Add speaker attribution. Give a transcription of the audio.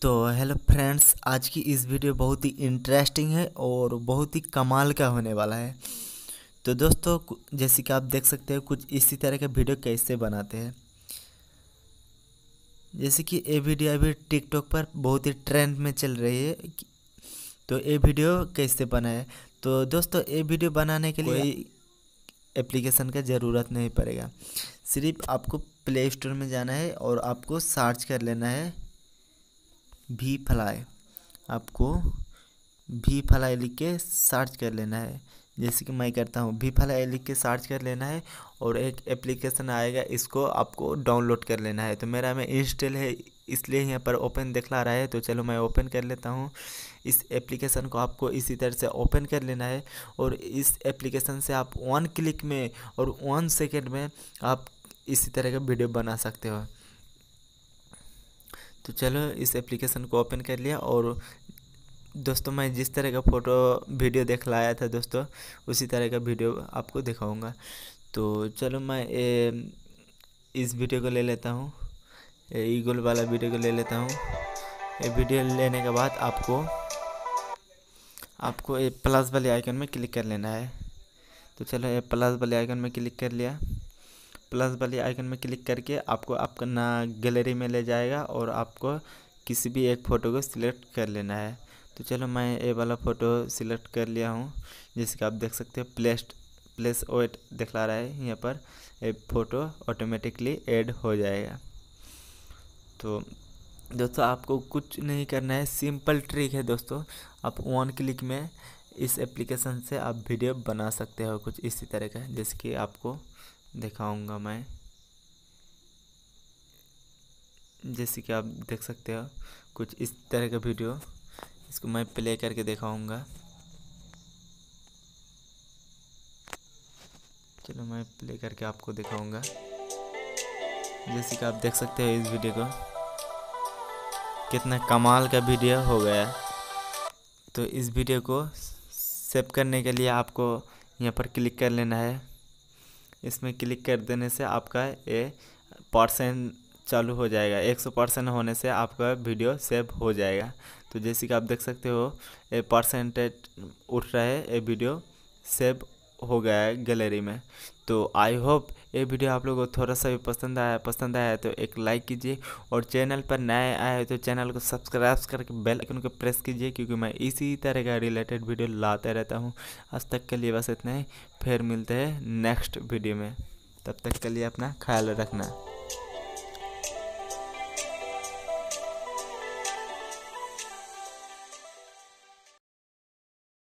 Speaker 1: तो hello friends, आज की इस वीडियो बहुत ही इंटरेस्टिंग है और बहुत ही कमाल का होने वाला है। तो दोस्तों, जैसे कि आप देख सकते हैं, कुछ इसी तरह का वीडियो कैसे बनाते हैं। जैसे कि ये वीडियो अभी टिकटॉक पर बहुत ही ट्रेंड में चल रही है। तो ये वीडियो कैसे बनाए, तो दोस्तों ये वीडियो बनाने के लिए कोई एप्लीकेशन का ज़रूरत नहीं पड़ेगा। सिर्फ आपको प्ले स्टोर में जाना है और आपको सर्च कर लेना है vfly। आपको vfly लिख के सर्च कर लेना है, जैसे कि मैं करता हूँ। vfly लिख के सर्च कर लेना है और एक एप्लीकेशन आएगा, इसको आपको डाउनलोड कर लेना है। तो मेरा में इंस्टॉल है, इसलिए यहाँ पर ओपन दिखला रहा है। तो चलो मैं ओपन कर लेता हूँ। इस एप्लीकेशन को आपको इसी तरह से ओपन कर लेना है और इस एप्लीकेशन से आप 1 क्लिक में और 1 सेकेंड में आप इसी तरह का वीडियो बना सकते हो। तो चलो इस एप्लीकेशन को ओपन कर लिया और दोस्तों मैं जिस तरह का फ़ोटो वीडियो दिखलाया था दोस्तों, उसी तरह का वीडियो आपको दिखाऊंगा। तो चलो मैं इस वीडियो को ले लेता हूँ, ईगल वाला वीडियो को ले लेता हूँ। ये वीडियो लेने के बाद आपको ये प्लस वाले आइकन में क्लिक कर लेना है। तो चलो ये प्लस वाले आइकन में क्लिक कर लिया। प्लस वाले आइकन में क्लिक करके आपको अपना गैलरी में ले जाएगा और आपको किसी भी एक फ़ोटो को सिलेक्ट कर लेना है। तो चलो मैं ये वाला फ़ोटो सिलेक्ट कर लिया हूँ। जैसे कि आप देख सकते हो प्लेस वेट दिखला रहा है यहाँ पर। ये फ़ोटो ऑटोमेटिकली ऐड हो जाएगा। तो दोस्तों आपको कुछ नहीं करना है, सिंपल ट्रिक है दोस्तों। आप 1 क्लिक में इस एप्लीकेशन से आप वीडियो बना सकते हो कुछ इसी तरह का, जैसे कि आपको दिखाऊंगा मैं। जैसे कि आप देख सकते हो कुछ इस तरह का वीडियो, इसको मैं प्ले करके दिखाऊंगा। चलो मैं प्ले करके आपको दिखाऊंगा। जैसे कि आप देख सकते हो इस वीडियो को, कितना कमाल का वीडियो हो गया। तो इस वीडियो को सेव करने के लिए आपको यहाँ पर क्लिक कर लेना है। इसमें क्लिक कर देने से आपका ये परसेंट चालू हो जाएगा। 100% होने से आपका वीडियो सेव हो जाएगा। तो जैसे कि आप देख सकते हो ये परसेंटेज उठ रहा है, ये वीडियो सेव हो गया है गैलरी में। तो आई होप ये वीडियो आप लोगों को थोड़ा सा भी पसंद आया तो एक लाइक कीजिए और चैनल पर नए आए हो तो चैनल को सब्सक्राइब करके बेल आइकन को प्रेस कीजिए, क्योंकि मैं इसी तरह का रिलेटेड वीडियो लाते रहता हूँ। आज तक के लिए बस इतना ही, फिर मिलते हैं नेक्स्ट वीडियो में। तब तक के लिए अपना ख्याल रखना।